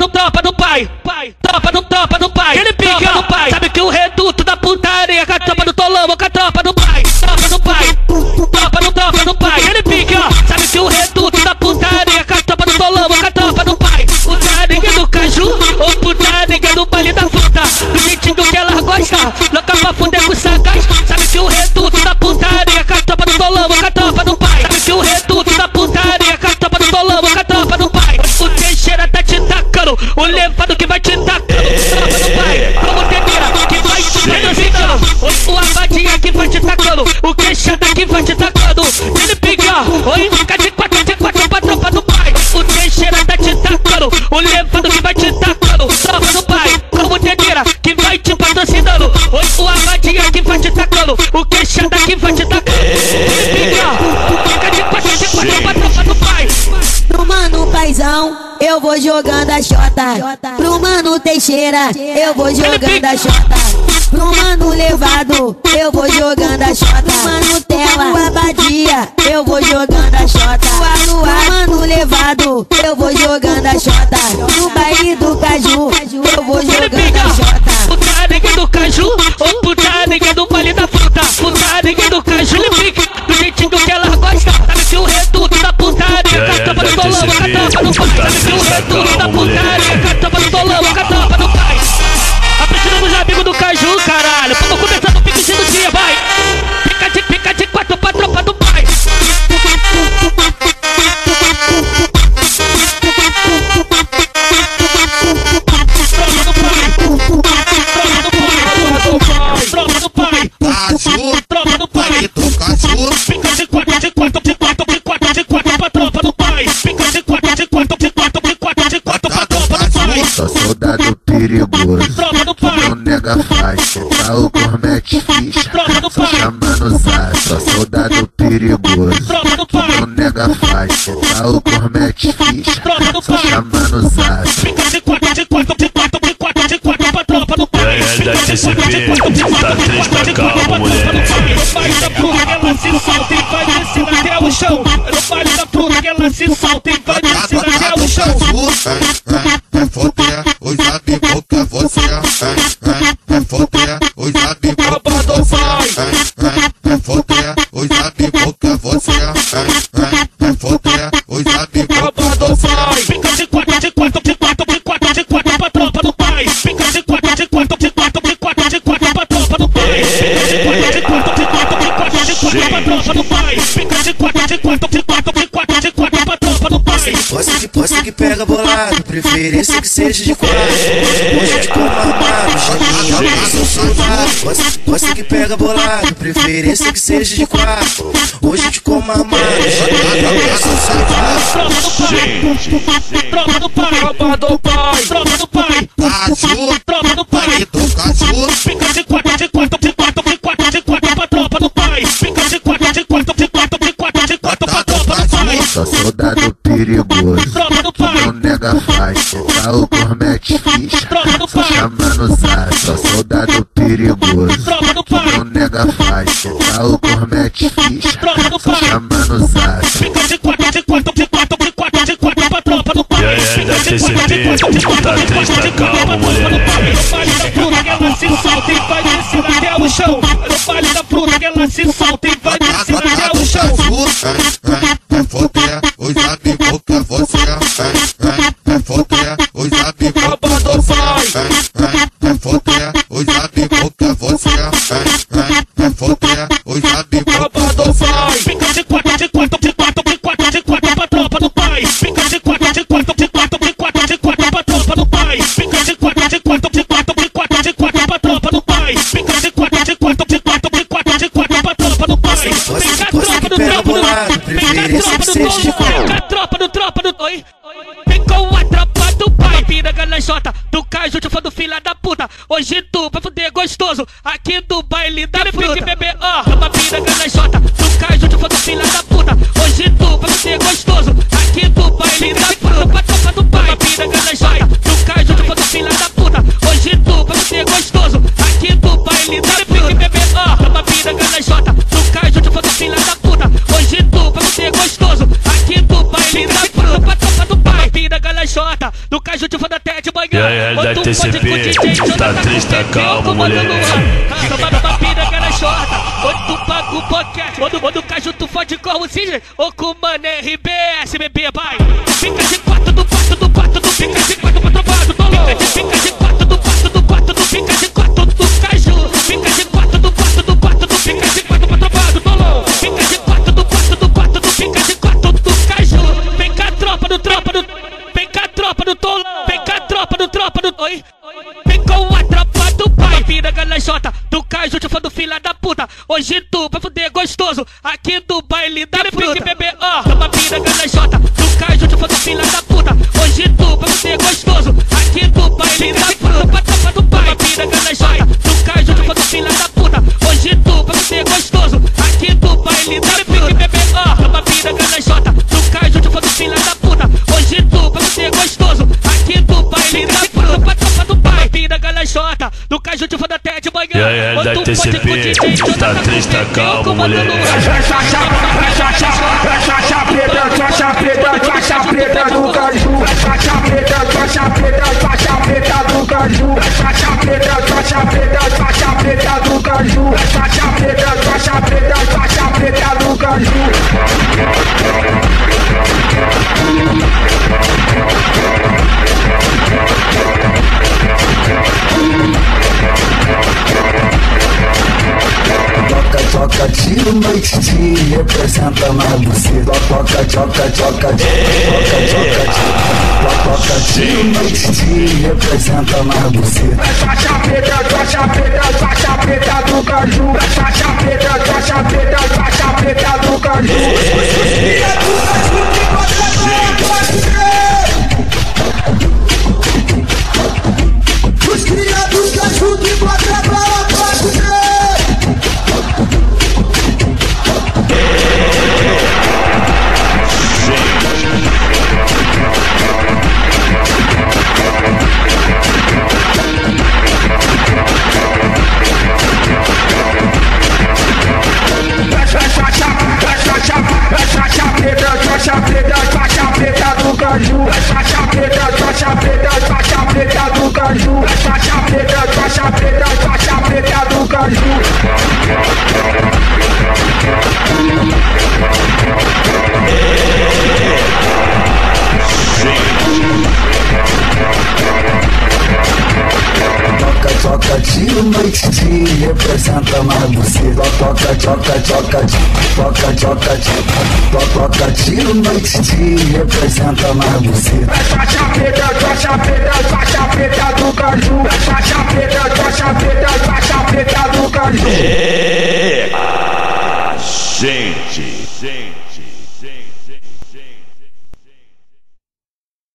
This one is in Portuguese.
tropa do pai. Tropa do pai. Ele pica do pai. Sabe que o reduto da putaria com a tropa do Tolão, com a tropa do pai. Tropa do pai. Tropa do pai. Ele pica. Sabe que o reduto da putaria com a tropa do Tolão, com a tropa do pai. Putaria do caju ou putaria do baile da fruta. Do jeitinho que ela gosta, louca pra fuder com sagaz. Sabe que o reduto da putaria com a tropa do Tolão, com a tropa do pai. Sabe que o reduto da putaria com a tropa do Tolão, com a tropa do pai. O Teixeira tá te tacando, o levado que vai te tacando. Tropa do pai, como Tedeira que vai te reduzindo. O Abadinha que vai te tacando, o Queixada que vai te tacando. Ele pica, oi, fica de quatro pra tropa do pai. O Teixeira tá te tacando, o levado que vai te tacando. Tropa do pai, como Tedeira que vai te patrocinando. Oi, o Abadinha que vai te tacando, o Queixada que vai te tacando. Ele pica, fica de quatro pra tropa do pai. Pro mano paizão, eu vou jogando a xota. Pro mano Teixeira, eu vou jogando a xota. Pro mano levado, eu vou jogando a xota. Pro mano Tela, o Abadia, eu vou jogando a xota. Pro mano levado, eu vou jogando a xota. No baile do Caju, eu vou jogando a xota. Putaria do Caju ou putaria do baile da fruta. Putaria do Caju, ele fica do jeitinho que ela gosta. Sabe que o reduto da putaria com a tropa do Tolão, com a tropa do pai. Sabe que o reduto da putaria com a tropa do Tolão, com a tropa do pai. Apaixonando os amigos do Caju, caralho. Vamos começar no pique do dia, vai. Fica de quatro pra tropa do pai. Tropa do pai. Tropa do pai. Fica de quatro pra tropa do pai. Fica de quatro pra tropa do pai. Sou soldado perigoso, não nega faixa, carro cormete ficha, só chama no zap. Sou soldado perigoso, não nega faixa, carro cormete ficha, só chama no zap. Fica de quatro pra tropa do pai. Da TCP, tá três pra calma, mulher. No baile da fruta que ela se solta e vai descendo até o chão. No baile da fruta que ela se solta e vai descendo até o chão. É foder, os amigos que você é foder, os amigos que você é foder, os amigos que você é foder, os amigos que você é. Fica de quatro pra tropa do pai. Fica de quatro pra tropa do pai. Fica de quatro pra tropa do pai. Fica de quatro pra tropa do pai. Posse que pega bolado, preferência que seja de quatro. Hoje de como armado, joguinho, eu sou soldado. Posse que pega bolado, preferência que seja de quatro. Hoje de como armado, joguinho, eu sou soldado. Tropa do pai, tropa do pai, tropa do pai, tropa do pai. Fica de quatro pra tropa do pai. Fica de quatro pra tropa do pai. Sou soldado perigoso, não nega faixa, carro cormete ficha, só chama no zap. Sou soldado perigoso, não nega faixa, carro cormete ficha, só chama no zap. Fica de quatro pra tropa do pai. Da TCP, tá três pra calma, mulher. No baile da fruta que ela se solta e vai descendo até o chão. No baile da fruta que ela se solta e vai descendo até o chão. É foder, os amigos que você é foder, os amigos que você é foder, os amigos que você é foder, os amigos que você é. Fica de quatro pra tropa do pai. Fica de quatro pra tropa do pai. Fica de quatro pra tropa do pai. Fica de quatro pra tropa do pai. Fica a tropa do bolado, preferência que seja de quatro. Fica a tropa do oi. Ficou a tropa do pai. Piranha na jota do Caju, te do filha da puta. Hoje tu vai fuder gostoso aqui do baile da fruta. Bebê, ó, uma piranha na jota do Caju, te do filha da puta. Hoje tu vai fuder gostoso aqui do baile da fruta. Tropa do pai, piranha na jota do Caju, te do filha da puta. Hoje tu vai fuder gostoso aqui do baile da fruta. Bebê, ó, uma piranha na jota do Caju, te do filha da puta. Hoje tu vai fuder gostoso aqui do baile da fruta. Tropa do pai, piranha na jota. do Caju te foda até de manhã. E aí, da TCP, tá triste, tá calmo, mulher. Tomando uma pira que ela chota, ou tu paga o boquete, ou do Caju tu fode com o Cisne, ou com o Mané RBS, bebê, vai. Fica de quatro do quarto do quarto do fica de quatro controlado, tô louco. Fica de quatro do quarto do quarto do fica de quatro do Caju. Fica de quatro do quarto do quarto do fica de quatro controlado, tô louco. Fica de quatro do quarto do quarto do fica de quatro do Caju. Vem cá tropa do vem cá tropa do tolão. Vem cá tropa do oi. Vem com a tropa do pai. Vira galajota do Caju, te fã do filha da puta. Hoje tu vai fuder gostoso aqui do baile da fruta. Bebê, ó, toma vira galajota do Caju, te fã do filha da puta. Hoje tu vai fuder gostoso aqui do baile da fruta. Tropa do pai, vira galajota do Caju, te fã do filha da puta. Hoje tu vai fuder gostoso aqui do baile da fruta. Bebê, ó, toma vira galajota do Caju, te fã do filha da puta. Hoje tu vai fuder gostoso aqui do baile da fruta. Tropa do pai, vira galajota do Caju, te fã até de manhã. E aí, da TCP, tá triste, tá calmo, mulher. Faixa preta do Caju. Faixa preta do Caju. Faixa preta do Caju. Faixa preta do Caju. Faixa preta do Caju. Toca, tiro, noite, dia, representa mais você. Toca, tiro, noite, dia, representa mais você. Faixa preta do Caju. Faixa preta do Caju. Os criados Caju que bota pra lá pra você. Faixa preta do Caju. Faixa preta do Caju. Faixa preta do Caju. Toca, tiro, noite, dia, representa mais você. Toca, tiro, noite, dia, representa mais você. Faixa preta do Caju. Faixa preta do Caju. Gente.